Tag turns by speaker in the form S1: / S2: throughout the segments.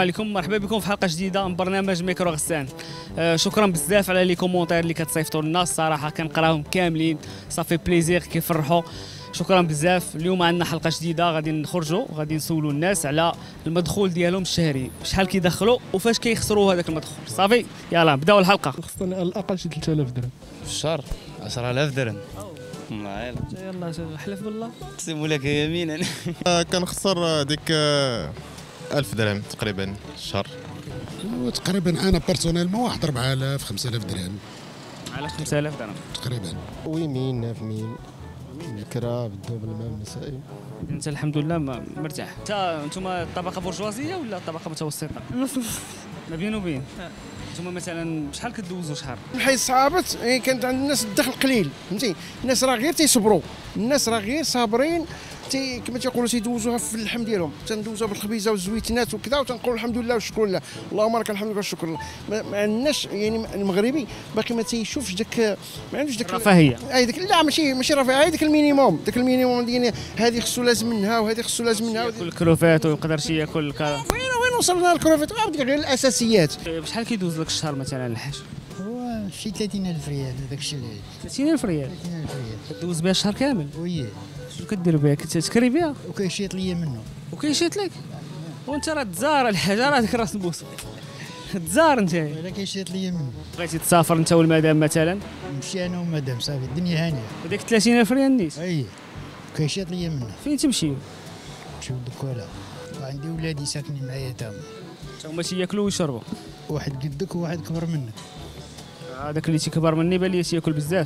S1: عليكم، مرحبا بكم في حلقه جديده من برنامج ميكرو غسان. شكرا بزاف على لي كومونتير اللي كتصيفطوا لنا، الصراحه كنقراهم كاملين، صافي بليزير كيفرحوا. شكرا بزاف. اليوم عندنا حلقه جديده، غادي نخرجوا غادي نسولوا الناس على المدخول ديالهم الشهري، شحال كيدخلوا وفاش كيخسروا هذاك المدخول. صافي يلا نبداو الحلقه.
S2: خصنا على الاقل شي 3000 درهم
S3: في الشهر. 10000 درهم.
S1: يلا حلف بالله.
S3: اقسم لك يمينا.
S4: كنخسر ديك 1000 درهم تقريبا في الشهر.
S5: تقريبا انا بيرسونيلمون واحد 4000 5000 درهم.
S1: على 5000 درهم
S5: تقريبا.
S2: ويمين في مين الكرا بالدو بالماء المسائل.
S1: انت الحمد لله مرتاح. انتم الطبقه برجوازيه ولا الطبقه متوسطه؟ ما بين وبين. انتم مثلا شحال كدوزوا شهر؟
S6: الحي صعبت، كانت عند الناس الدخل قليل، فهمتي؟ الناس راه غير تيصبروا، الناس راه غير صابرين، كما تيقولوا تيدوزوها في اللحم ديالهم، تندوزوها بالخبيزه والزويتنات وكذا، وتنقولوا الحمد لله والشكر لله، اللهم لك الحمد والشكر لله. ما عندناش يعني المغربي باقي ما تيشوفش داك، ما عندوش داك
S1: الرفاهيه.
S6: داك لا ماشي رفاهيه، داك المينيموم، داك المينيموم ديال هذه خصو لازم منها وهذه خصو لازم منها.
S1: ياكل الكروفات ويقدر شي ياكل
S6: وين وصلنا للكروفيت؟ غير الاساسيات.
S1: بشحال كيدوز لك الشهر مثلا الحاج؟
S7: هو شي 30000 ريال، هذاك الشيء اللي
S1: 30000 ريال
S7: 30000 ريال
S1: كدوز بها الشهر كامل.
S7: وي
S1: شنو كدير بها؟ كتكري بها
S7: وكيشيط ليا منه
S1: وكيشيط لك. وانت راه تزار الحاجه، راه ديك راس البوس تزار انت.
S7: ولا كيشيط ليا منه.
S1: بغيتي تسافر انت والمدام مثلا؟
S7: نمشي انا ومدام صافي الدنيا هانيه.
S1: وديك 30000 ريال نيت
S7: اي كيشيط ليا منه.
S1: فين تمشيو؟
S7: نمشيو للدكوله، وعندي ولادي ساكنين معايا تما،
S1: هما تياكلوا ويشربوا.
S7: واحد قدك وواحد كبر منك.
S1: هذاك اللي تيكبر مني بان لي تياكل بزاف.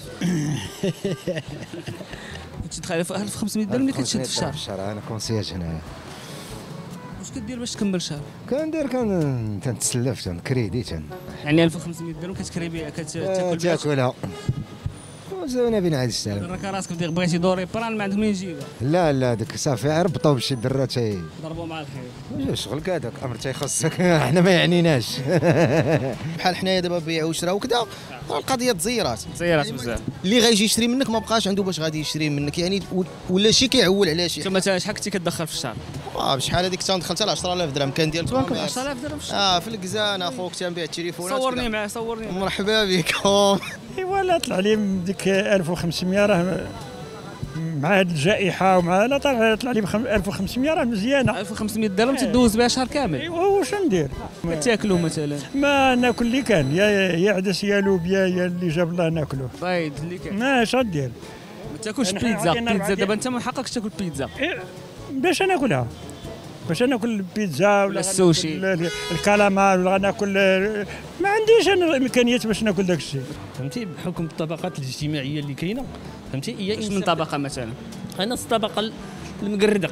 S1: تدخل 1500 درهم اللي كتشد في الشهر.
S8: في الشهر انا كونسياج هنايا.
S1: واش كدير باش تكمل الشهر؟
S8: كندير تنتسلف تنكريدي
S1: يعني 1500 درهم كتكري بها كتاكل بها.
S8: تاكلها وزونا بين عاد السلام.
S1: راك راسك بغيتي دوري بران ما عندك منين تجيبها.
S8: لا ديك صافي ربطوا بشي درات
S1: ضربوا مع الخير.
S8: شغل هذاك امر تيخصك. حنا ما يعنيناش.
S9: بحال حنايا دابا بيع وشرا وكذا، القضيه تزيرات
S1: بزاف.
S9: اللي غيجي يشري منك ما بقاش عنده باش غادي يشري منك، يعني ولا شي كيعول على شي.
S1: انت مثلا شحال كنتي كتدخل في الشهر؟
S9: بشحال هذيك دخلت على 10000 درهم كندير
S1: 10000 درهم في الشهر.
S9: في الكزان اخوك تنبيع التليفونات.
S1: صورني معاه
S9: مرحبا بكم.
S10: ايوا طلع لي ديك 1500 راه مع هذه الجائحه ومع لا طلع لي 1500 راه مزيانه.
S1: 1500 درهم تدوز بها شهر كامل.
S10: ايوا واش ندير؟
S1: كتاكلوا مثلا؟
S10: ما ناكل اللي كان، يا عدس يا لوبيا يا اللي جاب الله ناكلوه.
S1: بيض اللي كان.
S10: ما اش غدير؟
S1: ما تاكلش بيتزا دابا انت من حقك تاكل بيتزا.
S10: باش ناكلها؟ باش ناكل البيتزا ولا
S1: السوشي
S10: الكالامار ولا ناكل؟ ما عنديش انا الامكانيات باش ناكل داك الشيء.
S11: فهمتي بحكم الطبقات الاجتماعيه اللي كاينه، فهمتي هي
S1: من طبقه مثلا.
S11: انا الطبقه المقرده،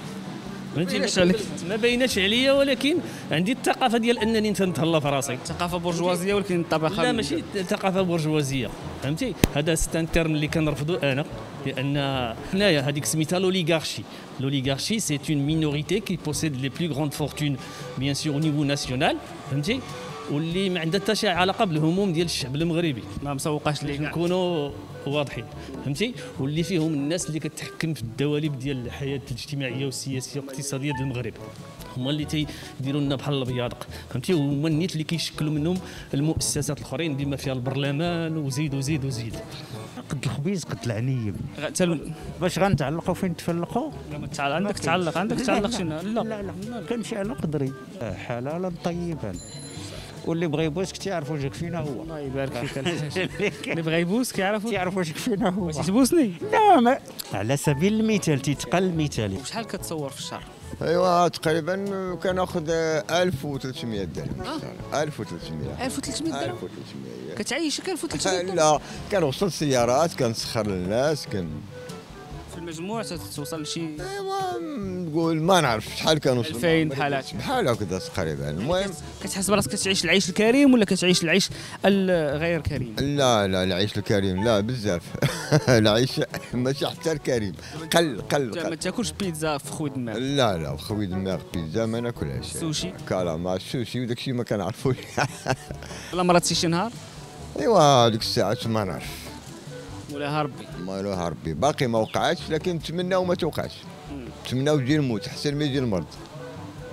S11: فهمتي ما بايناش عليا، ولكن عندي الثقافه ديال انني نتهلا في راسي.
S1: ثقافه برجوازيه ولكن الطبقه
S11: لا ماشي ثقافه برجوازيه، فهمتي هذا ستان تيرم اللي كنرفضو انا، لان حنايا هذيك سميتها لوليغارشي. L'oligarchie, c'est une minorité qui possède les plus grandes fortunes, bien sûr, au niveau national, فهمتي؟ واللي ما عندها حتى شي علاقه بالهموم ديال الشعب المغربي.
S1: ما مسوقاش ليه
S11: نكونوا واضحين، فهمتي؟ واللي فيهم الناس اللي كتحكم في الدواليب ديال الحياه الاجتماعيه والسياسيه والاقتصاديه ديال المغرب، هما اللي تيديروا لنا بحال الابيضق، فهمتي؟ هما النيت اللي كيشكلوا منهم المؤسسات الاخرين بما فيها البرلمان وزيد وزيد وزيد.
S12: قد الخبيز قد العنيب.
S11: باش
S12: غنتعلقوا فين تفلقوا؟
S1: عندك تعلق شنو؟
S12: لا كنمشي على قدري، حلالا طيبا. واللي بغى يبوسك تعرف واش فينا هو.
S1: الله يبارك فيك. اللي بغى يبوسك
S12: تعرف واش فينا هو.
S1: واش تبوسني؟
S12: لا ما على سبيل المثال تيتقل مثالي.
S1: وشحال كتصور في الشهر؟
S4: ايوا تقريبا كناخذ 1300 درهم في الشهر. 1300
S1: 1300 درهم
S4: 1300
S1: كتعيشك 1300 درهم؟
S4: لا كنوصل سيارات، كنسخر للناس،
S1: في المجموع توصل لشي.
S4: ايوا نقول ما نعرف شحال كنوصل.
S1: 2000 بحال
S4: هكذا تقريبا. المهم
S1: كتحس براسك كتعيش العيش الكريم ولا كتعيش العيش الغير كريم؟
S4: لا العيش الكريم لا بزاف. العيش ماشي حتى الكريم، قل
S1: ما تاكلش بيتزا في خوي دماغ؟
S4: لا خوي دماغ بيتزا ما ناكلهاش.
S1: سوشي
S4: كالامار السوشي وداك الشيء ما كنعرفوش.
S1: لا مرات شي نهار؟
S4: ايوا ديك الساعات ما نعرف.
S1: مولاها ربي
S4: باقي ما وقعاتش، لكن نتمناو ما توقعش. نتمناو تجي الموت احسن ما يجي المرض.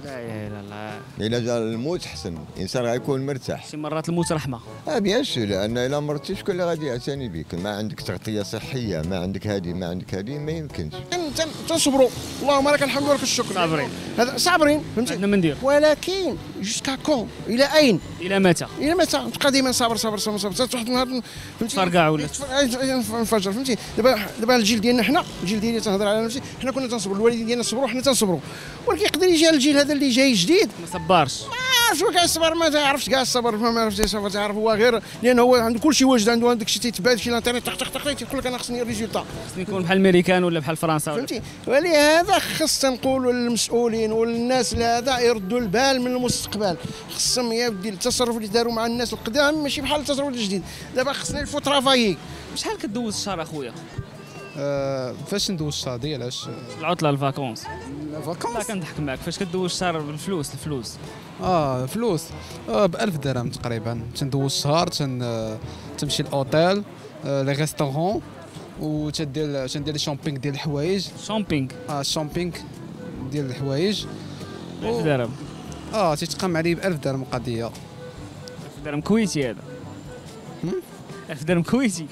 S1: لا اله الا الله.
S4: الا جا الموت حسن، الانسان غيكون مرتاح.
S1: شي مرات الموت رحمه.
S4: بيان سور، لان الا مرتي شكون اللي غادي يعتني بك؟ ما عندك تغطيه صحيه، ما عندك هذه ما عندك هذه، ما يمكنش.
S6: تنصبروا، اللهم لك الحمد ولك الشكر.
S1: صابرين.
S6: هذا صابرين فهمتي.
S1: عندنا من ندير.
S6: ولكن جوسكا كون، الى اين؟
S1: الى متى؟
S6: الى متى؟ تبقى ديما صابر صابر صابر صابر، حتى واحد النهار فهمتي
S1: تفرقع ولا
S6: انفجر فهمتي. دابا الجيل ديالنا حنا، الجيل ديالي تنهضر على نفسي، حنا كنا تنصبروا، الوالدين ديالنا صبروا، حنا تنصبروا. ولكن يقدر يجي الجيل هذا اللي جاي جديد
S1: ما صبرش.
S6: شو كاع الصبر، ما تعرفش كاع الصبر، ما عرفتش الصبر، تعرف هو غير لان هو عنده كل شيء واجد، عنده هذاك الشيء تيتبع شي الانترنت طق طق طق تيقول لك انا خصني الريزولتا.
S1: خصني يكون بحال الميريكان ولا بحال فرنسا
S6: فهمتي. ولهذا خص نقولوا للمسؤولين والناس اللي هذا يردوا البال من المستقبل. خصهم يا ودي التصرف اللي داروا مع الناس القدام ماشي بحال التصرف الجديد. دابا خصنا نفو ترافايي.
S1: شحال كدوز الشهر اخويا؟
S13: فاش ندوز الشهر ديالاش
S1: العطله الفاكونس.
S13: الفاكونس
S1: لا كنضحك معاك. فاش كدوز الشهر بالفلوس الفلوس؟
S13: فلوس ب 1000 درهم تقريبا. تندوز الشهر تمشي الاوتيل لي ريستورون تندير لي شوبينغ ديال الحوايج.
S1: شوبينغ؟
S13: شوبينغ ديال الحوايج.
S1: 1000 درهم.
S13: تيتقام عليه ب 1000 درهم قضيه.
S1: 1000 درهم كويتي هذا. 1000 درهم كويتي.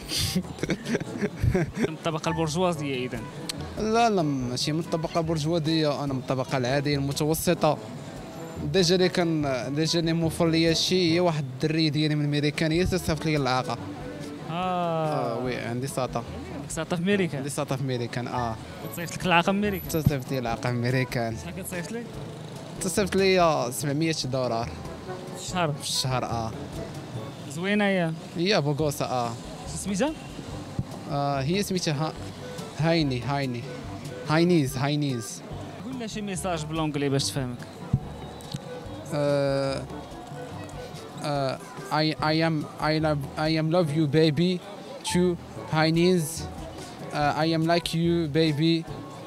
S1: من الطبقه البرجوازيه اذا؟
S13: لا ماشي من الطبقه البرجوازيه، انا من الطبقه العاديه المتوسطه. ديجا اللي موفر لي شي هي واحد الدري ديالي من الميريكانيه صيفط لي العاقه. وي عندي ساطا.
S1: ساطا في ميريكان؟
S13: عندي ساطا في ميريكان.
S1: تصيفط لك العاقه في ميريكان؟
S13: تصيفط لي العاقه في ميريكان.
S1: شحال كتصيفط لك؟
S13: تصيفط لي 700 دولار
S1: في الشهر.
S13: في الشهر.
S1: زوينه هي
S13: بوغوسا.
S1: سميتها؟
S13: هي سميتها هاينيز.
S1: قول لنا شي ميساج بالونجلي باش تفهمك. I am love you baby to Highness. I am like you baby.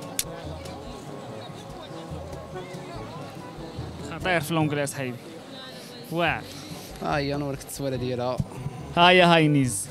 S1: خطير في الونجلي صاحبي. واعر.
S13: هيا نوريك التصويره ديالها.
S1: هيا هاينيز.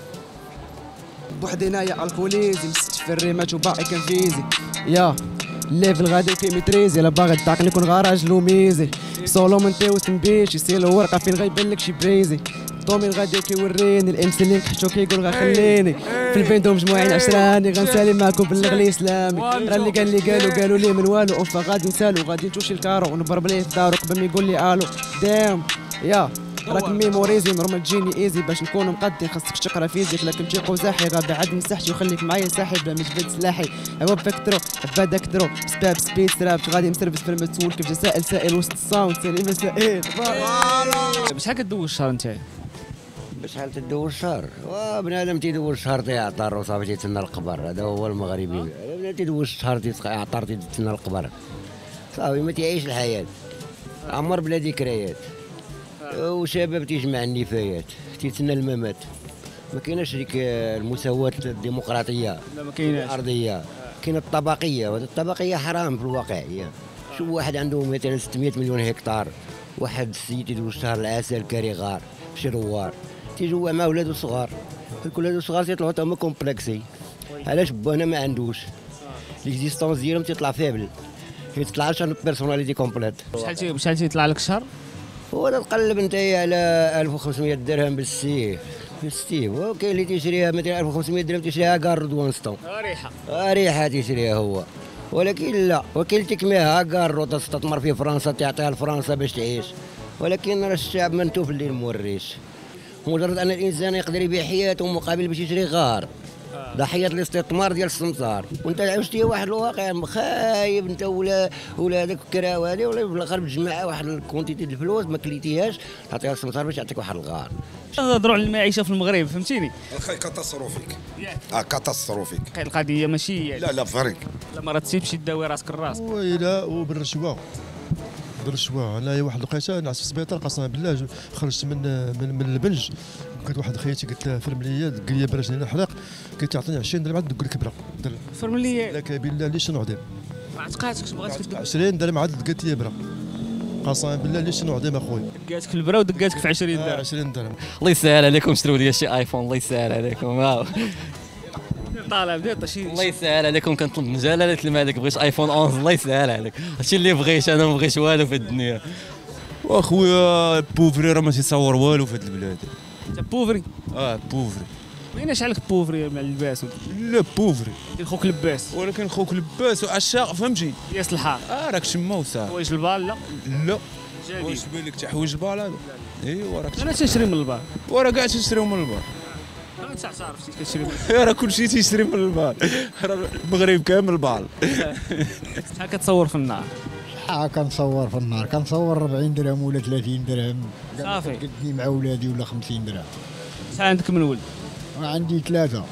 S14: بوحدي هنايا الكوليزي مسكت في الريمات وباقي كنفيزي يا الليفل غادي في ميتريزي. الا باغي تضاقني كون غراج لوميزي سولو من تيوس نبيشي سيلو ورقه فين غيبان لك شي بريزي. طومي غادي كيوريني الام سي اللي نكحشو كيقول غخليني في الفيندو مجموعين عشراني غنسالي معاكم بالغلي اسلامي. راه اللي قال لي قالوا لي من والو اوفا غادي نسالو غادي نتوشي الكارو ونضرب ليه في دارو قبل ما يقول لي الو دام يا راك ميموريزي نورمال تجيني ايزي باش نكونوا مقدين خاصك تقرا فيزيك لكن تجي قزاحي غابة عاد مسحتي وخليك معايا ساحب بلا مجبد سلاحي عواب فكترو عباد اكترو سباب سبيد سراب غادي مسربس في المسؤول كيف جا سائل وسط الصاوند سالي مسائل.
S1: بشحال كدوز الشهر نتايا؟
S15: بشحال تدوز الشهر؟ بنادم تيدوز الشهر تيعطر وصافي تيتسنى القبر. هذا هو المغربي. بنادم تيدوز الشهر تيعطر تيتسنى القبر صافي ما تيعيش الحياه. عمر بلا ذكريات وشباب تيجمع النفايات تيتسنى الممات. ما كايناش ديك المساواة الديمقراطية.
S1: لا ما كايناش.
S15: الأرضية كاينه الطبقية، وهذه الطبقية حرام في الواقعية. شوف واحد عنده مثلا 600 مليون هكتار، واحد السيد يدوز شهر العسل كاريغار في شروار تيجوا مع ولادو الصغار. كل ولادو الصغار تيطلعوا تا هما كومبلكسي. علاش بانا ما عندوش ليكزيستونس ديالهم تيطلع فابل، ما تطلعش عنده بيرسوناليتي كومبليت.
S1: شحال تيطلع لك الشهر؟
S15: هو تقلب نتايا على 1500 درهم بالسيف وكاين اللي تيشريها مثلا 1500 درهم تيشريها كار دوانستون ريحه تيشريها هو. ولكن لا، وكاين تكميها كار تستثمر في فرنسا تعطيها لفرنسا باش تعيش. ولكن راه الشعب منتوف اللي موريش. مجرد ان الانسان يقدر يبيع حياته مقابل باش يشري غار ضحيه الاستثمار ديال السمسار، وانت عشتي واحد الواقع خايب انت ولا هذاك الكراوه هذه، ولا في الاخر تجمع واحد الكونتيتي ديال الفلوس ما كليتيهاش تعطيها السمسار باش يعطيك واحد الغار.
S1: نهضروا على المعيشه في المغرب فهمتيني.
S16: الخي كاتاستروفيك. كاتاستروفيك.
S1: القضيه ماشي
S16: لا فريق.
S1: لا ما تسيبش تداوي راسك الراس.
S17: ويلا وبالرشوه انا واحد الوقيته نعس في السبيطار قسما بالله خرجت من البنج. كانت واحد خياتي قالت لها فرمليه قال لي براش لنا الحلاق قالت تعطيني 20 درهم عاد نقول لك كبره
S1: فرمليه
S17: لك بالله ليش نعدم
S1: ما عتقاتكش بغاتك
S17: 20 درهم عاد قالت لي برا قسما بالله ليش نعدم اخويا
S1: دقاتك البرا ودقاتك في 20 درهم
S17: 20 درهم.
S18: الله يسهل عليكم اشتروا لي شي ايفون الله يسهل عليكم.
S1: طالع بدا شي
S18: الله يسهل عليكم، كنطلب من جلاله الملك بغيت ايفون 11 الله يسهل عليك، هادشي اللي بغيت انا، ما بغيتش والو في الدنيا.
S19: واخويا بوفري راه ما تيصور والو في هاد البلاد.
S1: انت بوفري؟
S19: بوفري.
S1: وين شحال بوفري مع اللباس؟
S19: لا بوفري
S1: ديال خوك لباس،
S19: ولكن خوك لباس وعشاق فهمتي.
S1: ياس الحار
S19: راك شما وساعه.
S1: حوايج البال لا؟
S19: لا.
S1: جديد.
S19: واش بان لك حوايج البال هذا؟ ايوا راك
S1: انا تنشري من البال.
S19: وراه كاع تنشريو من البال.
S1: انت تعرف شي كتشري من
S19: راه كلشي تيشري من البال، راه المغرب كامل البال.
S1: شحال كتصور في النهار؟
S20: شحال كنصور في النهار؟ كنصور 40 درهم ولا 30 درهم
S1: صافي.
S20: قدني مع ولادي ولا 50 درهم.
S1: شحال عندك من ولد؟
S20: عندي ثلاثة.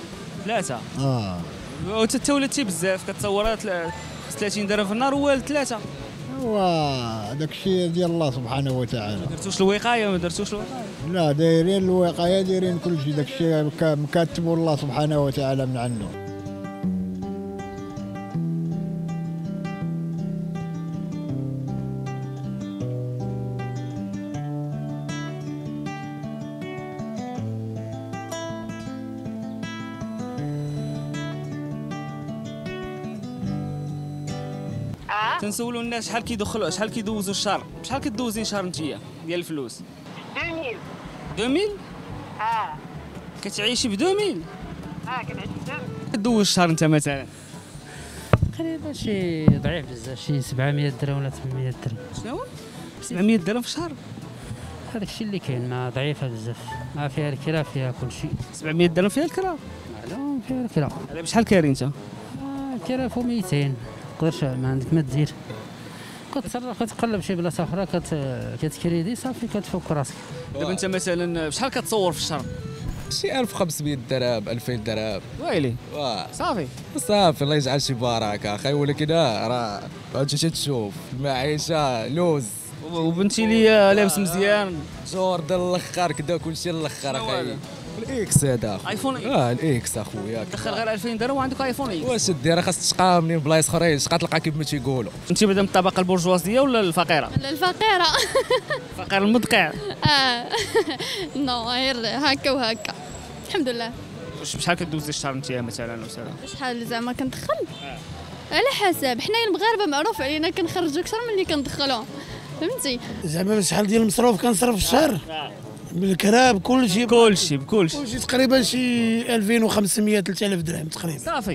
S1: وانت ولدتي بزاف كتصور 30 درهم في النهار ووالد ثلاثة.
S20: داك الشيء ديال الله سبحانه وتعالى.
S1: ما درتوش الوقاية ما درتوش الوقاية؟
S20: لا دايرين الوقاية، دايرين كل شيء، داك الشيء مكاتبه الله سبحانه وتعالى من عنده.
S1: تنسولوا الناس شحال كيدوزوا الشهر، شحال كدوزين شهر نتيا ديال الفلوس؟
S21: 2000.
S1: 2000؟ كتعيشي ب 2000؟
S21: كنعيش ب 2000.
S1: كدوز الشهر انت مثلا؟
S22: تقريبا شي ضعيف بزاف، شي 700 درهم ولا 800 درهم.
S1: شنو؟ 700 درهم في الشهر؟
S22: هذاك الشيء اللي كاين، ما ضعيفه بزاف، ما فيها الكرا فيها كل شيء.
S1: 700 درهم فيها الكرا؟
S22: لا فيها الكرا.
S1: على بشحال كاري انت؟
S22: الكرا فوق 200، تقدرش ما عندك ما دير. كتصرف كتقلب شي بلاصه اخرى كتكريدي صافي كتفك راسك.
S1: دابا انت مثلا بشحال كتصور في الشهر؟
S13: شي 1500 درهم 2000 درهم.
S1: ويلي صافي
S13: الله يجعل شي بركه اخي، ولكن راه هادشي تشوف المعيشه لوز.
S1: وبنتي لي لابس مزيان
S13: جوردن الاخر كدا كلشي الاخر اخي. الاكس هذا
S1: ايفون
S13: الاكس اخويا
S1: دخل غير 2000 درهم وعندك ايفون اكس.
S13: واش دير خاص تشقى منين بلايص اخرين، تشقى تلقى كيف ما تيقولوا.
S1: انت بعدا من الطبقه البرجوازيه ولا الفقيره؟
S23: لا الفقيره.
S1: الفقير المدقع.
S23: نو غير هكا وهكا الحمد لله.
S1: بشحال كدوزي الشهر انت مثلا
S23: شحال زعما كندخل؟ على حسب، حنايا المغاربه معروف علينا كنخرجوا اكثر من اللي كندخلوا، فهمتي؟
S24: زعما شحال ديال المصروف كنصرف في الشهر؟ بالكرا بكلشي
S1: بكلشي
S24: تقريبا شي 2500 3000 درهم تقريبا.
S1: صافي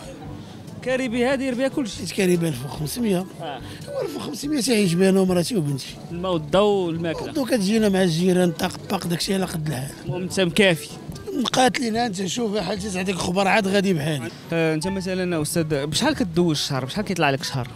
S1: كاريبي داير بها كلشي.
S24: كاريبي 1500. 1500 تعيش بها انا ومراتي وبنتي.
S1: الماء والضوء والماكله.
S24: الضوء كتجينا مع الجيران طاق داكشي على قد الحال.
S1: المهم انت مكافي.
S24: مقاتلين انت شوف حالتي تعطيك خبر عاد غادي بحالي.
S1: انت مثلا استاذ بشحال كدوز الشهر؟ بشحال كيطلع لك شهر؟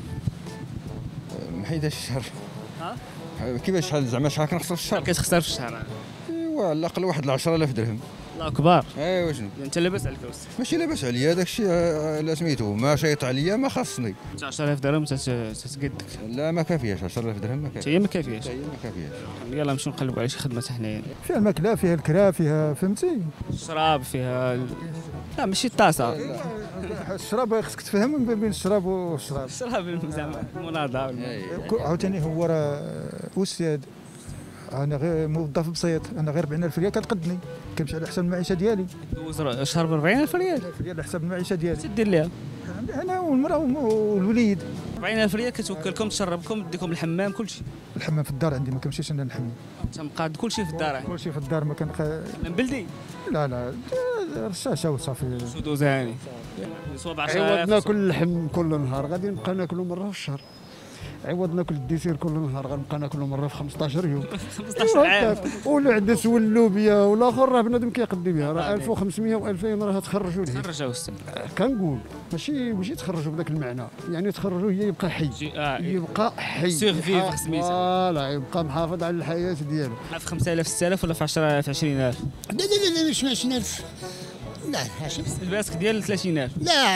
S8: محيداش الشهر. كيفاش شحال زعما شحال كنخسر في الشهر؟
S1: كتخسر في الشهر؟
S8: ايوا على الاقل واحد 10000 درهم.
S1: الله اكبر.
S8: ايوا شنو؟
S1: انت لاباس عليك
S8: ماشي لاباس عليا، داك الشيء لا سميتو ما شيط عليا ما خاصني.
S1: 10000 درهم تتقدك؟
S8: لا ما كافياش 10000 درهم ما كافياش.
S1: هي ما كافياش. يلاه نمشيو نقلبوا على شي خدمه حنايا.
S25: فيها الماكله فيها الكرا فيها فهمتي؟
S1: الشراب فيها لا ماشي الطاسه.
S25: الشراب خصك تفهم بين الشراب والشراب.
S1: الشراب زعما مناضه.
S25: عاوتاني هو راه استاذ، انا غير موظف بسيط، انا غير 40000 ريال كتقدني، كنمشي على حساب المعيشه ديالي.
S1: دوز الشهر ب 40000 ريال؟
S25: على حساب المعيشه ديالي.
S1: دير ليها؟
S25: انا والمراه والوليد.
S1: 40000 ريال كتوكلكم تشربكم ديكم الحمام كلشي.
S25: الحمام في الدار عندي، ما كنمشيش انا نحمم.
S1: انت مقاد كلشي في الدار؟
S25: كلشي في الدار ما كان
S1: من بلدي؟
S25: لا رشاشه وصافي.
S1: سدوز هاني صوب 10000.
S20: عوض ناكل اللحم كل نهار غادي نبقى ناكلو مره في الشهر. عوض ناكل الديسير كل نهار غنبقى ناكلو مره في 15 يوم.
S1: 15 عام.
S20: والعدس واللوبيا والاخر راه بنادم كيقضي بها، راه 1500 و2000 راه تخرجوا ليه.
S1: تخرجوا استاذ.
S20: كنقول ماشي تخرجوا بداك المعنى، يعني تخرجوا هي يبقى حي. يبقى حي.
S1: سيغفيف سميتها.
S20: فوالا يبقى محافظ على الحياه ديالو.
S1: في 5000 6000 ولا في 10000 في 20000؟
S7: لا مش 20000. لا
S1: الباسك ديال 30000.
S7: لا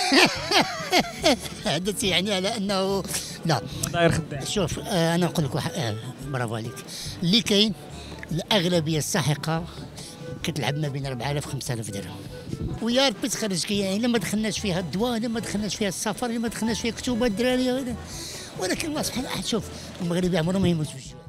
S7: حدث يعني على انه لا
S1: داير خدام.
S7: شوف انا نقول لك واحد برافو عليك. اللي كاين الاغلبيه الساحقه كتلعب ما بين 4000 5000 درهم، ويا ربي تخرج يعني الا ما دخلناش فيها الدواء، الا ما دخلناش فيها السفر، الا ما دخلناش فيها كتوبه الدراري، ولكن الله سبحانه شوف المغربي عمره ما يموت بالجوع.